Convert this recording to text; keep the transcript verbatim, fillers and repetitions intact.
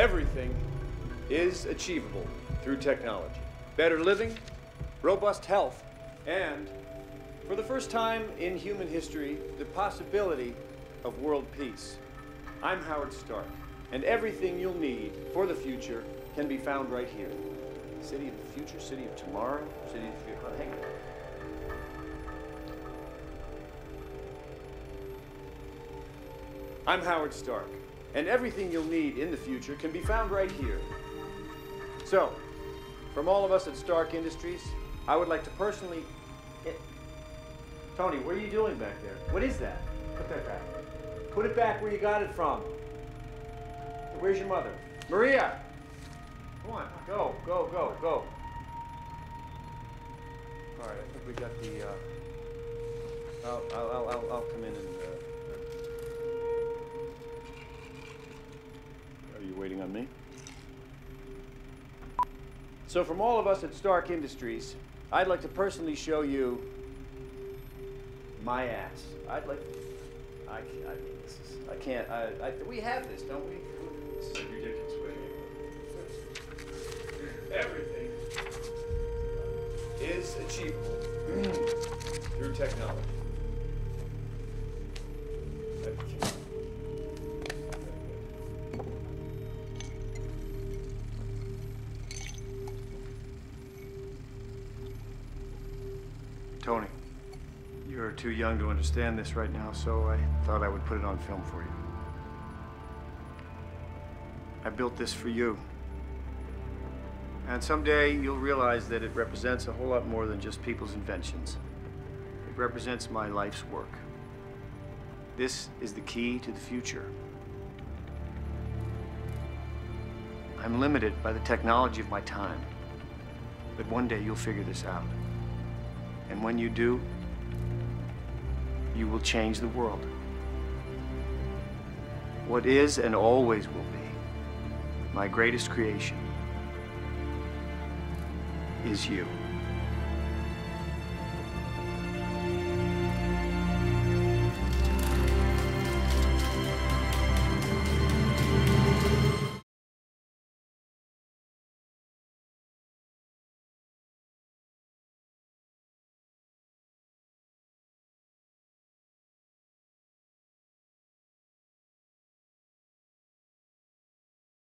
Everything is achievable through technology. Better living, robust health, and, for the first time in human history, the possibility of world peace. I'm Howard Stark, and everything you'll need for the future can be found right here. City of the future, city of tomorrow, city of the future. Oh, hang on. I'm Howard Stark, and everything you'll need in the future can be found right here. So, from all of us at Stark Industries, I would like to personally... It... Tony, what are you doing back there? What is that? Put that back. Put it back where you got it from. Where's your mother? Maria! Come on, go, go, go, go. All right, I think we got the, uh... I'll, I'll, I'll, I'll come in and, uh... Are you waiting on me? So from all of us at Stark Industries, I'd like to personally show you my ass. I'd like, I, I mean, this is, I can't, I, I, we have this, don't we? This is ridiculous. Everything is achievable through technology. Tony, you're too young to understand this right now, so I thought I would put it on film for you. I built this for you. And someday you'll realize that it represents a whole lot more than just people's inventions. It represents my life's work. This is the key to the future. I'm limited by the technology of my time, but one day you'll figure this out. And when you do, you will change the world. What is and always will be my greatest creation is you.